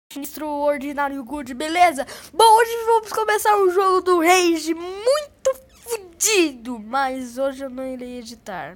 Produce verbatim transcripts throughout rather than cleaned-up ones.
Extraordinário Good, beleza? Bom, hoje vamos começar o jogo do Rage muito fodido, mas hoje eu não irei editar.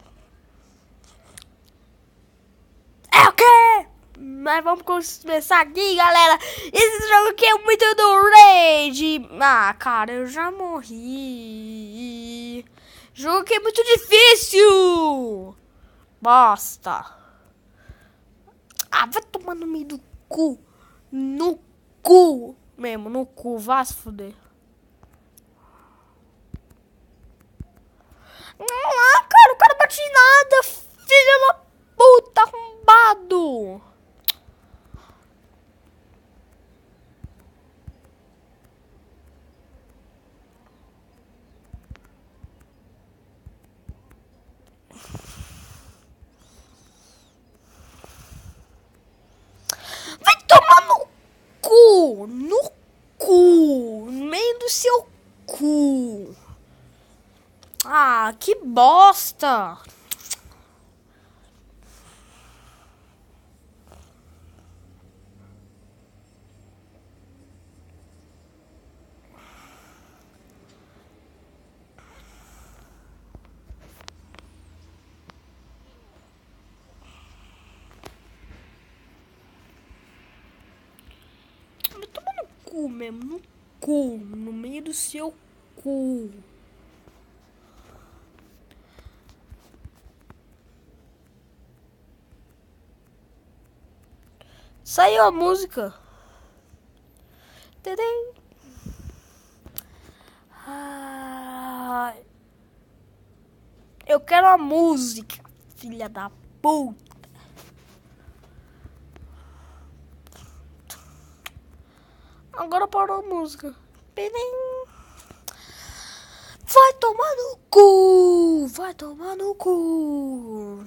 É o quê? Mas vamos começar aqui, galera. Esse jogo aqui é muito do Rage. Ah, cara, eu já morri. Jogo aqui é muito difícil. Bosta. Ah, vai tomar no meio do cu. No cu mesmo, no cu, vá se fuder. Ah, cara, o cara bate em nada, filho da puta, arrombado. Vai tomar no cu, no cu, no meio do seu cu. Ah, que bosta! Vai tomar no cu mesmo, no cu, no meio do seu cu. Saiu a música. Tadam. Ah, eu quero a música, filha da puta. Agora parou a música. Vai tomar no cu. Vai tomar no cu.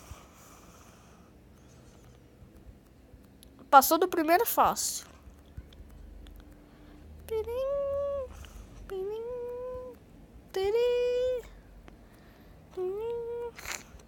Passou do primeiro fácil. Pirim, pirim, tiri, tiri.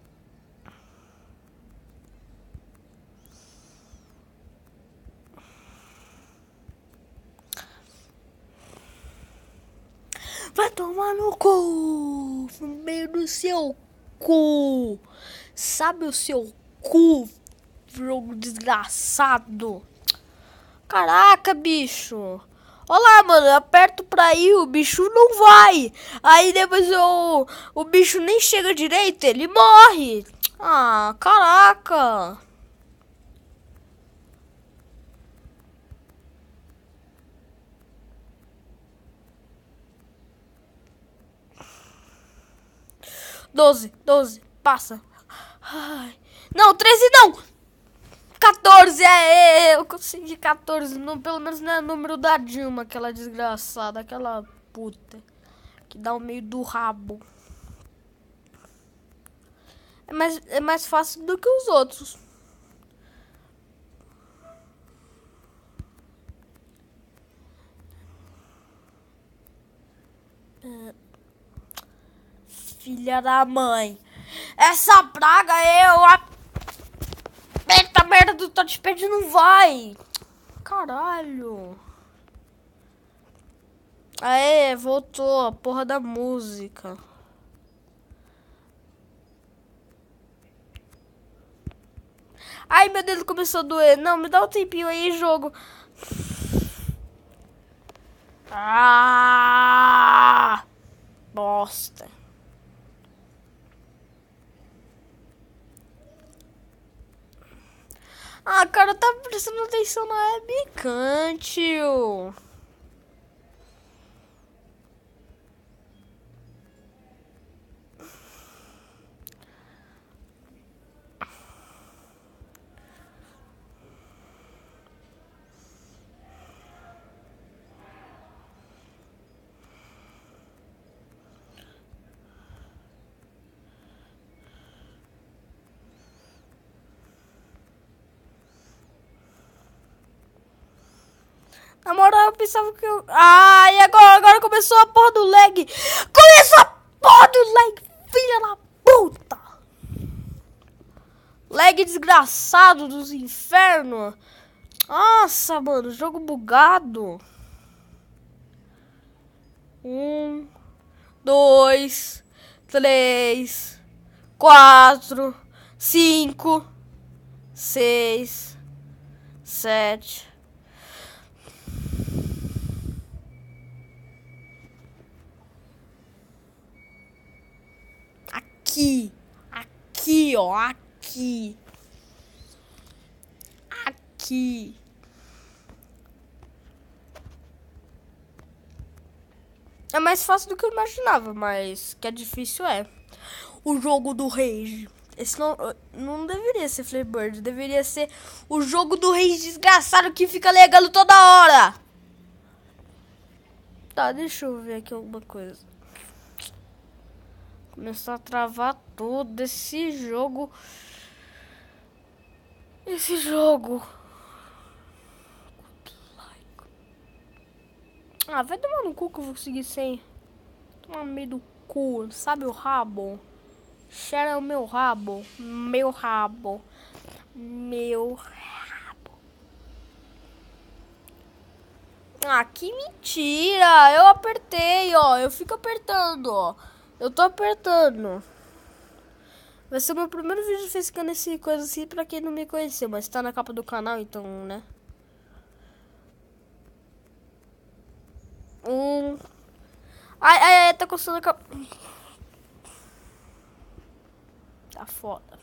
Vai tomar no cu. No meio do seu cu. Sabe o seu cu? Jogo desgraçado. Caraca, bicho. Olha lá, mano, eu aperto pra ir, o bicho não vai. Aí depois eu, o bicho nem chega direito, ele morre. Ah, caraca. Doze, doze, passa. Ai. Não, treze não. quatorze, é, eu consegui quatorze, não, pelo menos não é o número da Dilma, aquela desgraçada, aquela puta, que dá o meio do rabo. É mais, é mais fácil do que os outros. É. Filha da mãe. Essa praga eu... Eita merda do touchpad não vai. Caralho. Aê, voltou a porra da música. Ai, meu dedo começou a doer. Não, me dá um tempinho aí, jogo. Ah! Bosta. Ah, cara, tá prestando atenção na webcam, tio. Na moral, eu pensava que eu... Ah, e agora, agora começou a porra do lag. Começou a porra do lag, filha da puta. Lag desgraçado dos infernos. Nossa, mano, jogo bugado. Um, dois, três, quatro, cinco, seis, sete. Aqui, aqui, ó, aqui, aqui. É mais fácil do que eu imaginava, mas que é difícil é. O jogo do Rage. Esse não, não deveria ser Flappy Bird, deveria ser o jogo do Rage desgraçado que fica legando toda hora. Tá, deixa eu ver aqui alguma coisa. Começou a travar tudo esse jogo. Esse jogo. Ah, vai tomar no cu que eu vou conseguir sem. Tomar no meio do cu, sabe o rabo? Cheira o meu rabo. Meu rabo. Meu rabo. Ah, que mentira. Eu apertei, ó. Eu fico apertando, ó. Eu tô apertando. Vai ser o meu primeiro vídeo fiscando esse coisa assim pra quem não me conheceu. Mas tá na capa do canal, então, né? Um... Ai, ai, ai, tá coçando a capa. Tá foda.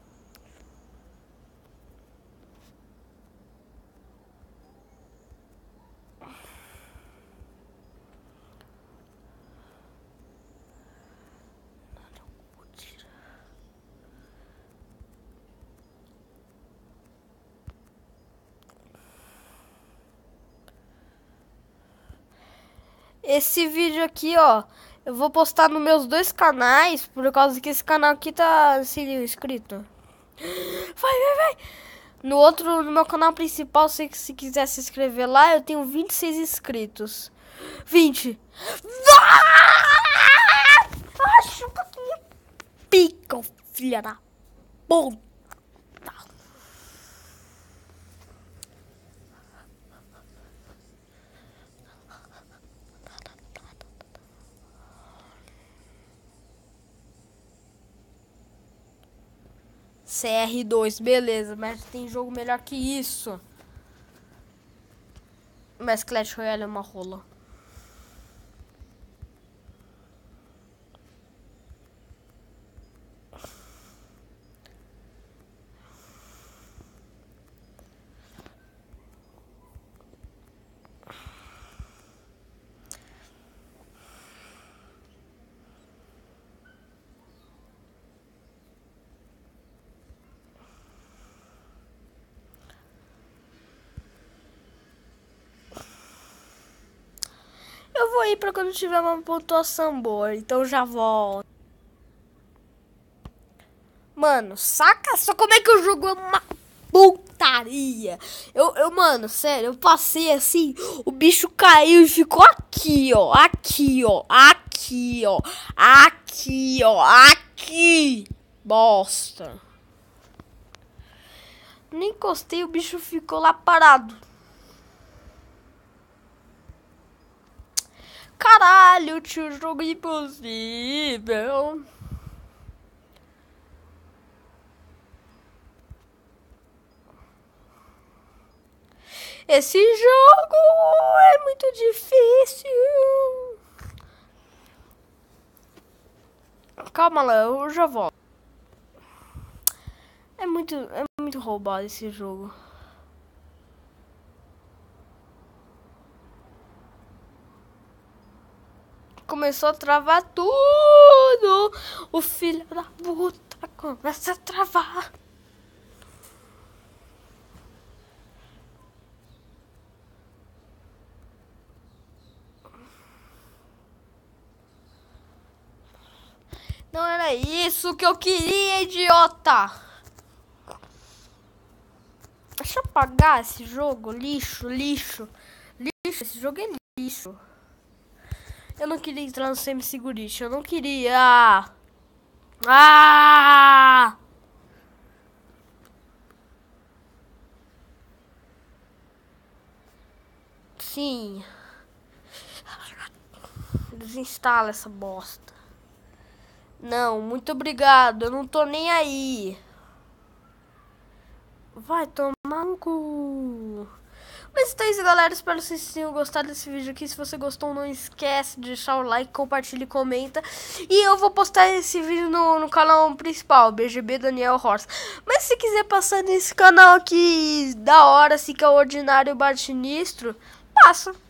Esse vídeo aqui, ó, eu vou postar nos meus dois canais, por causa que esse canal aqui tá sem inscrito. Vai, vai, vai. No outro, no meu canal principal, se, se quiser se inscrever lá, eu tenho vinte e seis inscritos. vinte. Acho que minha pica, filha da puta. C R dois, beleza, mas tem jogo melhor que isso. Mas Clash Royale é uma rola. Eu vou ir pra quando tiver uma pontuação boa, então já volto. Mano, saca só como é que o jogo é uma putaria. Eu, eu, mano, sério, eu passei assim, o bicho caiu e ficou aqui, ó. Aqui, ó. Aqui, ó. Aqui, ó. Aqui. Bosta. Nem encostei, o bicho ficou lá parado. Caralho, tio, jogo impossível. Esse jogo é muito difícil. Calma lá, eu já volto. É muito, é muito roubado esse jogo. Começou a travar tudo. O filho da puta começa a travar. Não era isso que eu queria, idiota. Deixa eu apagar esse jogo. Lixo, lixo. Lixo, esse jogo é lixo. Eu não queria entrar no semi-segurite. Eu não queria. Ah! Sim. Desinstala essa bosta. Não, muito obrigado. Eu não tô nem aí. Vai tomar um cu. Mas então é isso, galera. Espero que vocês tenham gostado desse vídeo aqui. Se você gostou, não esquece de deixar o like, compartilha e comenta. E eu vou postar esse vídeo no, no canal principal, B G B Daniel Horst. Mas se quiser passar nesse canal aqui da hora, assim, que é o Ordinário Baixinistro, passa.